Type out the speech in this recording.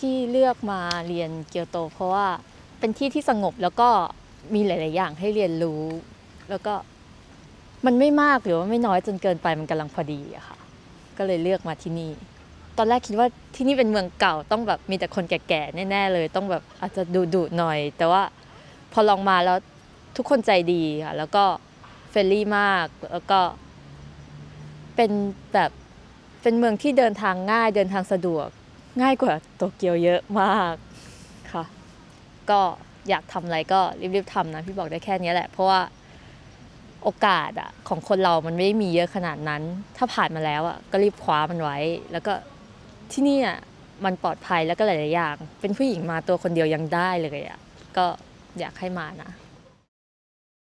ที่เลือกมาเรียนเกียวโตเพราะว่าเป็นที่ที่สงบแล้วก็มีหลายๆอย่างให้เรียนรู้แล้วก็มันไม่มากหรือว่าไม่น้อยจนเกินไปมันกำลังพอดีอะค่ะก็เลยเลือกมาที่นี่ตอนแรกคิดว่าที่นี่เป็นเมืองเก่าต้องแบบมีแต่คนแก่ๆแน่ๆเลยต้องแบบอาจจะดุๆหน่อยแต่ว่าพอลองมาแล้วทุกคนใจดีค่ะแล้วก็เฟรนลี่มากแล้วก็เป็นแบบเป็นเมืองที่เดินทางง่ายเดินทางสะดวกง่ายกว่าโตเกียวเยอะมากค่ะก็อยากทำอะไรก็รีบๆทำนะพี่บอกได้แค่นี้แหละเพราะว่าโอกาสอะของคนเรามันไม่ได้มีเยอะขนาดนั้นถ้าผ่านมาแล้วอะก็รีบคว้ามันไว้แล้วก็ที่นี่อะมันปลอดภัยแล้วก็หลายๆอย่างเป็นผู้หญิงมาตัวคนเดียวยังได้เลยอะก็อยากให้มานะ